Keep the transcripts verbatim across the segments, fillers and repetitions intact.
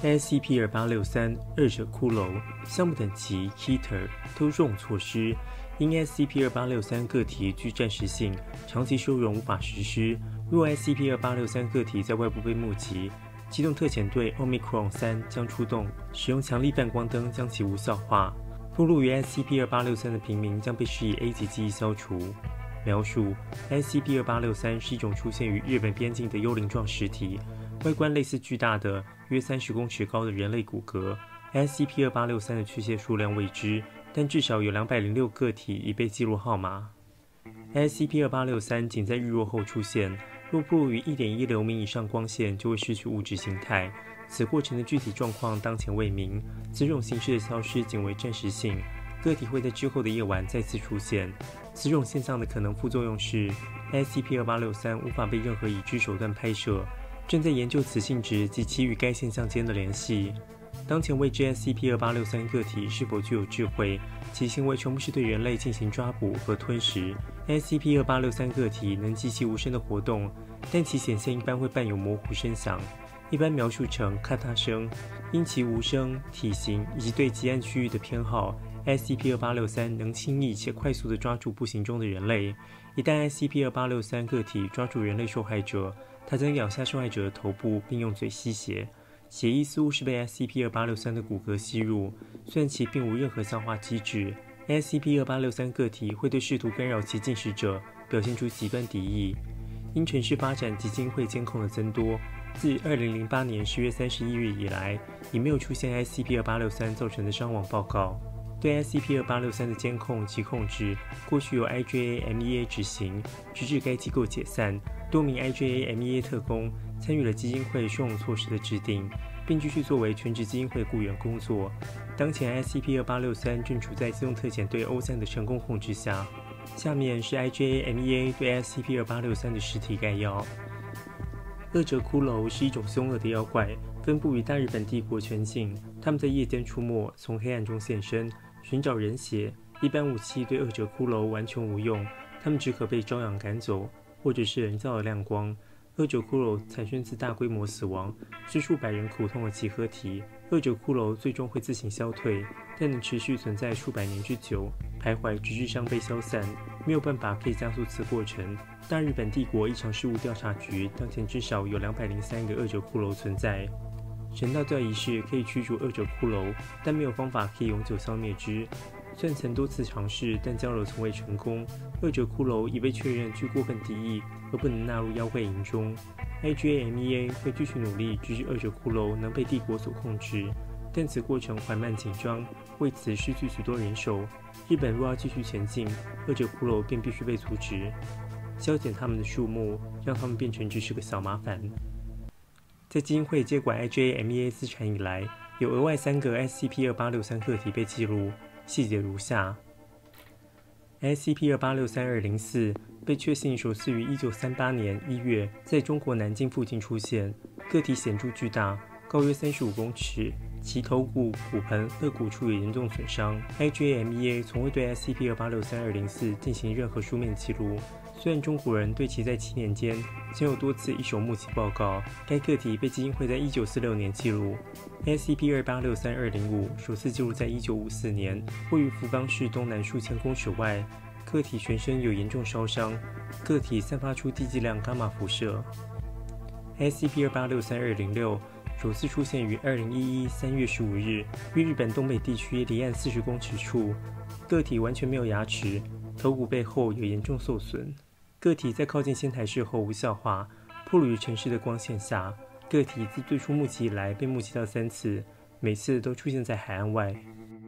S C P 二八六三二者骷髅项目等级 Keter 都这种措施，因 S C P 二八六三个体具暂时性，长期收容无法实施。若 S C P 二八六三个体在外部被目击，机动特遣队 Omicron 三将出动，使用强力泛光灯将其无效化。暴露于 S C P 二八六三的平民将被施以 A 级记忆消除。描述 S C P 二八六三是一种出现于日本边境的幽灵状实体，外观类似巨大的约三十公尺高的人类骨骼。S C P 二八六三的确切数量未知，但至少有两百零六个体已被记录号码。S C P 二八六三仅在日落后出现，若暴露于 一点一 流明以上光线，就会失去物质形态。此过程的具体状况当前未明，此种形式的消失仅为暂时性，个体会在之后的夜晚再次出现。此种现象的可能副作用是 S C P 二八六三无法被任何已知手段拍摄。正在研究此性质及其与该现象间的联系。当前未知 S C P 二八六三个体是否具有智慧，其行为全部是对人类进行抓捕和吞食。S C P 二八六三个体能极其无声的活动，但其显现一般会伴有模糊声响，一般描述成咔嗒声。因其无声、体型以及对极暗区域的偏好， S C P 二八六三能轻易且快速地抓住步行中的人类。一旦 S C P 二八六三个体抓住人类受害者，它将咬下受害者的头部，并用嘴吸血。血液似乎是被 S C P 二八六三的骨骼吸入，虽然其并无任何消化机制。S C P 二八六三个体会对试图干扰其进食者表现出极端敌意。因城市发展及基金会监控的增多，自二零零八年十月三十一日以来，已没有出现 S C P 二八六三造成的伤亡报告。对 S C P 二八六三的监控及控制，过去由 I J A M E A 执行，直至该机构解散。多名 I J A M E A 特工参与了基金会收容措施的制定，并继续作为全职基金会雇员工作。当前 S C P 二八六三正处在机动特遣队 O 三的成功控制下。下面是 I J A M E A 对 S C P 二八六三的实体概要。恶者骷髅是一种凶恶的妖怪，分布于大日本帝国全境。他们在夜间出没，从黑暗中现身，寻找人血。一般武器对恶者骷髅完全无用，他们只可被朝阳赶走，或者是人造的亮光。恶者骷髅产生自大规模死亡，是数百人苦痛的集合体。恶者骷髅最终会自行消退，但能持续存在数百年之久，徘徊直至伤被消散。没有办法可以加速此过程。大日本帝国异常事务调查局当前至少有两百零三个恶者骷髅存在。神道教仪式可以驱逐恶者骷髅，但没有方法可以永久消灭之。虽然曾多次尝试，但交流从未成功。恶者骷髅已被确认具过分敌意，而不能纳入妖怪营中。I J A M E A 会继续努力，直至恶者骷髅能被帝国所控制，但此过程缓慢紧张，为此失去许多人手。日本若要继续前进，恶者骷髅便必须被阻止，削减他们的数目，让他们变成只是个小麻烦。在基金会接管 I J A M E A 资产以来，有额外三个 S C P 二八六三个体被记录，细节如下。S C P 二八六三二零四被确信首次于一九三八年一月在中国南京附近出现，个体显著巨大，高约三十五公尺，其头骨、骨盆、肋骨处有严重损伤。I J A M E A 从未对 S C P 二八六三二零四进行任何书面记录，虽然中国人对其在七年间曾有多次一手目击报告。该个体被基金会在一九四六年记录。S C P 二八六三二零五首次记录在一九五四年，位于福冈市东南数千公尺外。个体全身有严重烧伤，个体散发出低剂量伽马辐射。S C P 二八六三二零六首次出现于二零一一三月十五日，于日本东北地区离岸四十公尺处。个体完全没有牙齿，头骨背后有严重受损。个体在靠近仙台市后无效化，暴露于城市的光线下。个体自最初目击以来被目击到三次，每次都出现在海岸外。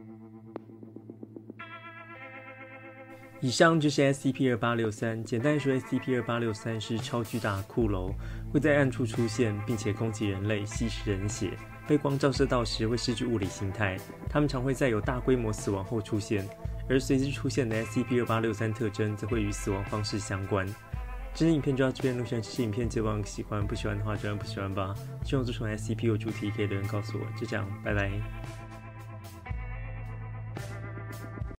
以上就是 S C P 二八六三，简单说 ，S C P 二八六三是超巨大的骷髅，会在暗处出现，并且攻击人类，吸食人血。被光照射到时会失去物理形态，它们常会在有大规模死亡后出现，而随之出现的 S C P 二八六三特征则会与死亡方式相关。今天影片就到这边，如果喜欢这支影片，记得帮我喜欢，不喜欢的话就按不喜欢吧。希望这种 S C P 有主题可以留言告诉我。就这样，拜拜。